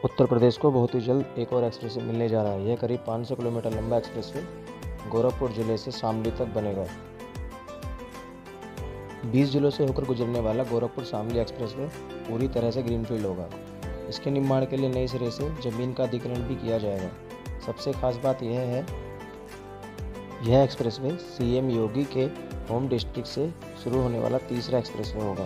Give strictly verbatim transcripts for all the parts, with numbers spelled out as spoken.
उत्तर प्रदेश को बहुत ही जल्द एक और एक्सप्रेसवे मिलने जा रहा है। यह करीब पाँच सौ किलोमीटर लंबा एक्सप्रेसवे गोरखपुर जिले से शामली तक बनेगा। बीस जिलों से होकर गुजरने वाला गोरखपुर शामली एक्सप्रेसवे पूरी तरह से ग्रीनफील्ड होगा। इसके निर्माण के लिए नए सिरे से जमीन का अधिग्रहण भी किया जाएगा। सबसे खास बात यह है, यह एक्सप्रेसवे सीएम योगी के होम डिस्ट्रिक्ट से शुरू होने वाला तीसरा एक्सप्रेसवे होगा।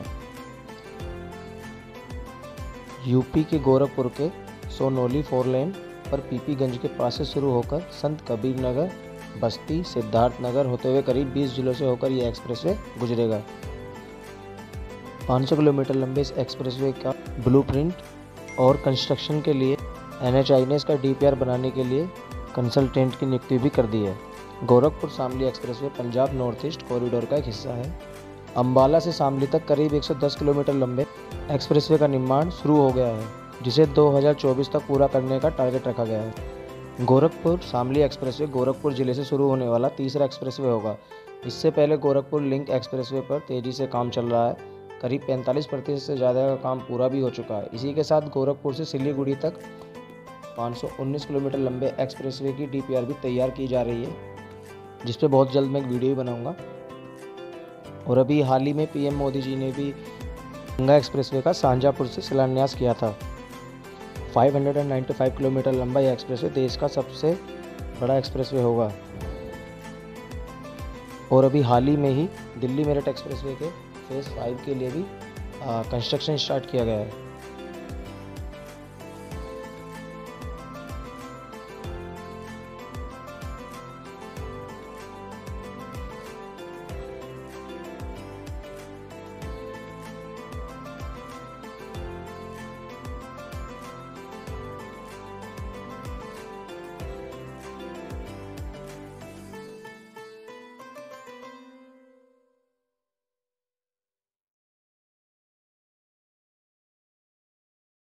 यूपी के गोरखपुर के सोनौली फोर लेन पर पीपीगंज के पास से शुरू होकर संत कबीर नगर, बस्ती, सिद्धार्थ नगर होते हुए करीब बीस जिलों से होकर यह एक्सप्रेसवे गुजरेगा। पाँच सौ किलोमीटर लंबे इस एक्सप्रेसवे का ब्लूप्रिंट और कंस्ट्रक्शन के लिए एनएचआई ने इसका डीपीआर बनाने के लिए कंसल्टेंट की नियुक्ति भी कर दी है। Gorakhpur Shamli expressway Punjab north east corridor का एक हिस्सा है। अंबाला से शामली तक करीब एक सौ दस किलोमीटर लंबे एक्सप्रेसवे का निर्माण शुरू हो गया है, जिसे दो हज़ार चौबीस तक पूरा करने का टारगेट रखा गया है। गोरखपुर शामली एक्सप्रेसवे गोरखपुर जिले से शुरू होने वाला तीसरा एक्सप्रेसवे होगा। इससे पहले गोरखपुर लिंक एक्सप्रेसवे पर तेजी से काम चल रहा है। करीब पैंतालीस प्रतिशत से ज़्यादा का काम पूरा भी हो चुका है। इसी के साथ गोरखपुर से सिलीगुड़ी तक पाँच सौ उन्नीस किलोमीटर लंबे एक्सप्रेसवे की डीपीआर भी तैयार की जा रही है, जिस पे बहुत जल्द मैं एक वीडियो भी बनाऊंगा। और अभी हाल ही में पीएम मोदी जी ने भी गंगा एक्सप्रेसवे का शाहजहाँपुर से शिलान्यास किया था। पाँच सौ पचानवे किलोमीटर लंबा यह एक्सप्रेसवे देश का सबसे बड़ा एक्सप्रेसवे होगा। और अभी हाल ही में ही दिल्ली मेरठ एक्सप्रेसवे के फेज़ फाइव के लिए भी कंस्ट्रक्शन स्टार्ट किया गया है।